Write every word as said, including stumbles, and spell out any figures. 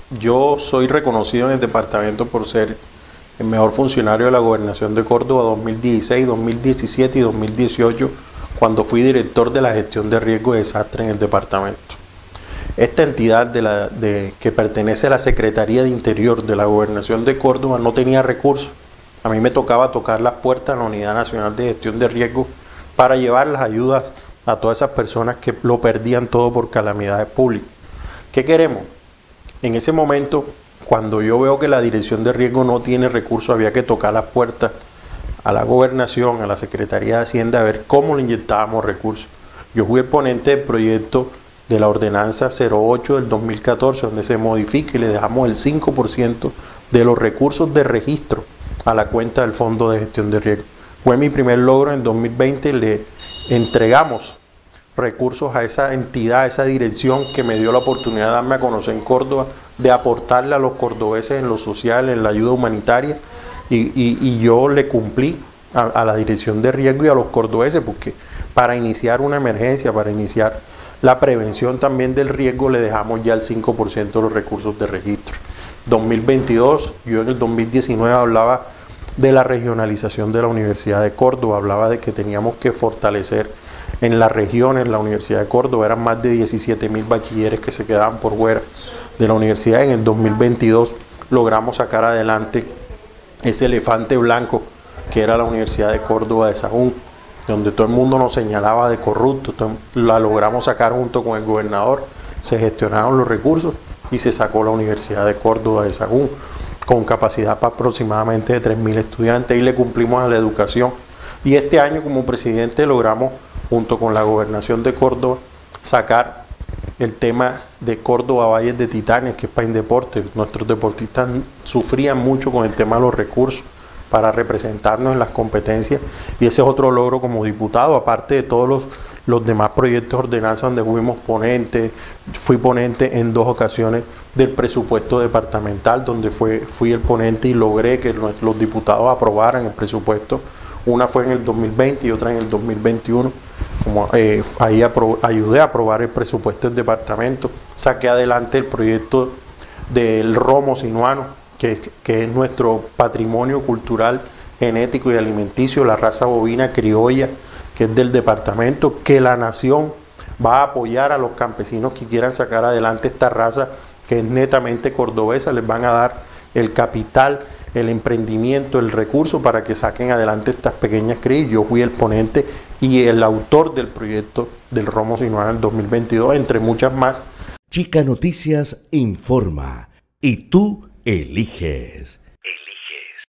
Yo soy reconocido en el departamento por ser el mejor funcionario de la Gobernación de Córdoba dos mil dieciséis, dos mil diecisiete y dos mil dieciocho, cuando fui director de la gestión de riesgo y desastre en el departamento. Esta entidad de la, de, que pertenece a la Secretaría de Interior de la Gobernación de Córdoba no tenía recursos. A mí me tocaba tocar las puertas a la Unidad Nacional de Gestión de Riesgo para llevar las ayudas a todas esas personas que lo perdían todo por calamidades públicas. ¿Qué queremos? En ese momento, cuando yo veo que la Dirección de Riesgo no tiene recursos, había que tocar las puertas a la Gobernación, a la Secretaría de Hacienda, a ver cómo le inyectábamos recursos. Yo fui el ponente del proyecto de la ordenanza cero ocho del dos mil catorce, donde se modifica y le dejamos el cinco por ciento de los recursos de registro a la cuenta del Fondo de Gestión de Riesgo. Fue mi primer logro. En dos mil veinte le entregamos recursos a esa entidad, a esa dirección que me dio la oportunidad de darme a conocer en Córdoba, de aportarle a los cordobeses en lo social, en la ayuda humanitaria, y, y, y yo le cumplí a, a la Dirección de Riesgo y a los cordobeses, porque para iniciar una emergencia, para iniciar la prevención también del riesgo, le dejamos ya el cinco por ciento de los recursos de registro. dos mil veintidós, yo en el dos mil diecinueve hablaba de la regionalización de la Universidad de Córdoba, hablaba de que teníamos que fortalecer en las regiones la Universidad de Córdoba. Eran más de diecisiete mil bachilleres que se quedaban por fuera de la universidad. En el dos mil veintidós logramos sacar adelante ese elefante blanco que era la Universidad de Córdoba de Sahún, donde todo el mundo nos señalaba de corrupto. La logramos sacar junto con el gobernador, se gestionaron los recursos y se sacó la Universidad de Córdoba de Sahún, con capacidad para aproximadamente de tres mil estudiantes, y le cumplimos a la educación. Y este año, como presidente, logramos, junto con la Gobernación de Córdoba, sacar el tema de Córdoba Valles de Titanes, que es para Indeporte. Nuestros deportistas sufrían mucho con el tema de los recursos para representarnos en las competencias, y ese es otro logro como diputado, aparte de todos los, los demás proyectos de ordenanza donde fuimos ponentes. Fui ponente en dos ocasiones del presupuesto departamental, donde fue, fui el ponente y logré que los, los diputados aprobaran el presupuesto. Una fue en el dos mil veinte y otra en el dos mil veintiuno. Como, eh, ahí apro ayudé a aprobar el presupuesto del departamento. Saqué adelante el proyecto del romo sinuano, que, que es nuestro patrimonio cultural, genético y alimenticio, la raza bovina criolla, que es del departamento, que la nación va a apoyar a los campesinos que quieran sacar adelante esta raza, que es netamente cordobesa. Les van a dar el capital, el emprendimiento, el recurso para que saquen adelante estas pequeñas crías. Yo fui el ponente y el autor del proyecto del romo sinuano en dos mil veintidós, entre muchas más. Chica Noticias informa y tú eliges.